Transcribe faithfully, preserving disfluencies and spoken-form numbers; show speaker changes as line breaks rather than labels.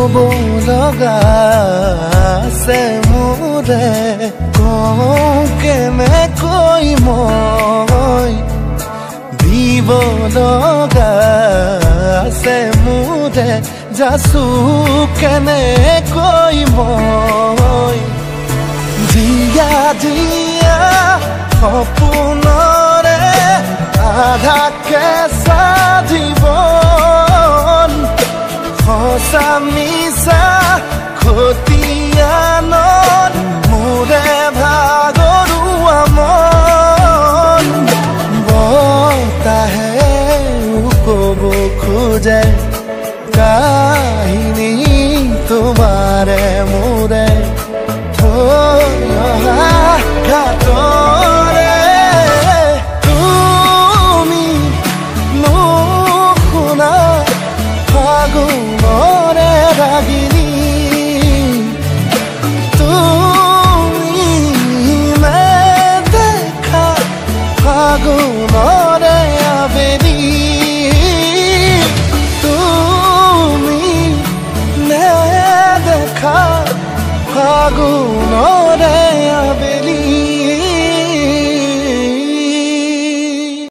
কব লগা আছে মোৰে কওঁ কেনেকৈ মই দিব লগা আছে মোৰে যাচো কেনেকৈ মই জিয়া জিয়া সপোনৰে আধা কেঁচা জীৱন সঁচা মিছা খতিয়ানত মোৰে ভাগৰুৱা মন বতাহে ক'ব খোজে